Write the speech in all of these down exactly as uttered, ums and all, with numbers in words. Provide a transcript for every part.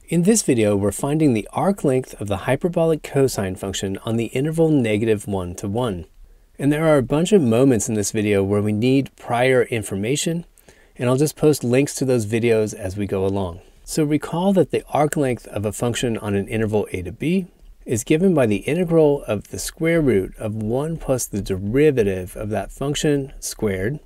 In this video, we're finding the arc length of the hyperbolic cosine function on the interval negative one to one. And there are a bunch of moments in this video where we need prior information, and I'll just post links to those videos as we go along. So recall that the arc length of a function on an interval a to b is given by the integral of the square root of one plus the derivative of that function squared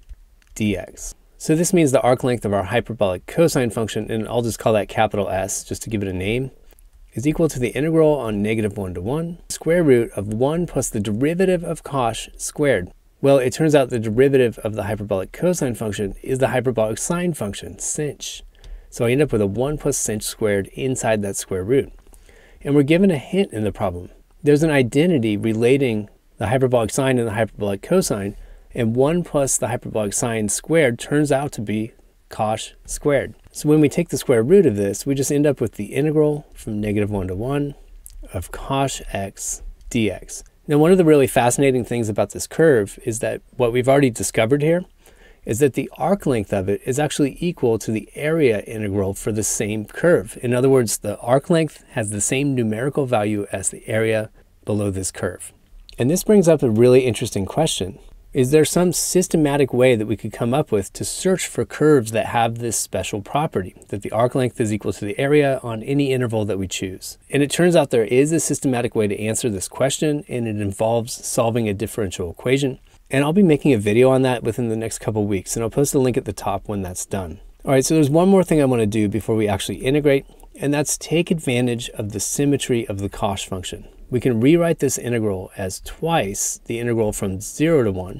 dx. So this means the arc length of our hyperbolic cosine function, and I'll just call that capital S just to give it a name, is equal to the integral on negative one to one, square root of one plus the derivative of cosh squared. Well, it turns out the derivative of the hyperbolic cosine function is the hyperbolic sine function, sinh. So I end up with a one plus sinh squared inside that square root. And we're given a hint in the problem. There's an identity relating the hyperbolic sine and the hyperbolic cosine, and one plus the hyperbolic sine squared turns out to be cosh squared. So when we take the square root of this, we just end up with the integral from negative one to one of cosh x dx. Now, one of the really fascinating things about this curve is that what we've already discovered here is that the arc length of it is actually equal to the area integral for the same curve. In other words, the arc length has the same numerical value as the area below this curve. And this brings up a really interesting question. Is there some systematic way that we could come up with to search for curves that have this special property, that the arc length is equal to the area on any interval that we choose? And it turns out there is a systematic way to answer this question, and it involves solving a differential equation. And I'll be making a video on that within the next couple weeks, and I'll post a link at the top when that's done. All right, so there's one more thing I want to do before we actually integrate, and that's take advantage of the symmetry of the cosh function. We can rewrite this integral as twice the integral from zero to one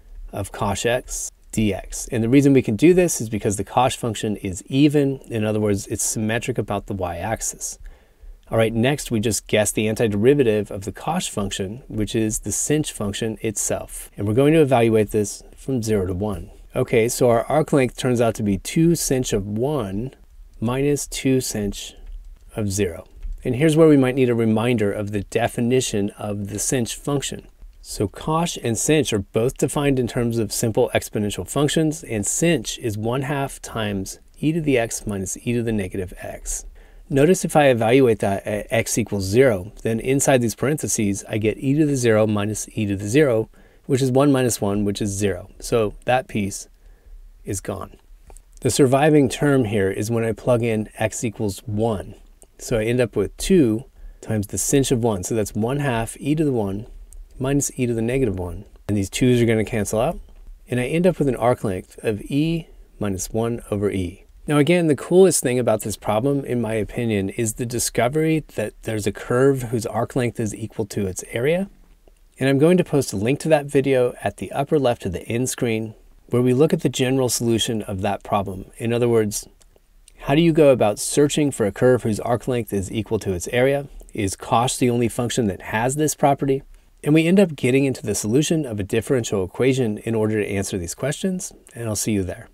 of cosh x dx. And the reason we can do this is because the cosh function is even. In other words, it's symmetric about the y-axis. All right, next we just guess the antiderivative of the cosh function, which is the sinh function itself. And we're going to evaluate this from zero to one. Okay, so our arc length turns out to be two sinh of one minus two sinh of zero. And here's where we might need a reminder of the definition of the sinh function. So cosh and sinh are both defined in terms of simple exponential functions, and sinh is one half times e to the x minus e to the negative x. Notice if I evaluate that at x equals zero, then inside these parentheses, I get e to the zero minus e to the zero, which is one minus one, which is zero. So that piece is gone. The surviving term here is when I plug in x equals one. So I end up with two times the sinh of one. So that's one half e to the one minus e to the negative one. And these twos are going to cancel out. And I end up with an arc length of e minus one over e. Now again, the coolest thing about this problem, in my opinion, is the discovery that there's a curve whose arc length is equal to its area. And I'm going to post a link to that video at the upper left of the end screen, where we look at the general solution of that problem. In other words, how do you go about searching for a curve whose arc length is equal to its area? Is cosh the only function that has this property? And we end up getting into the solution of a differential equation in order to answer these questions, and I'll see you there.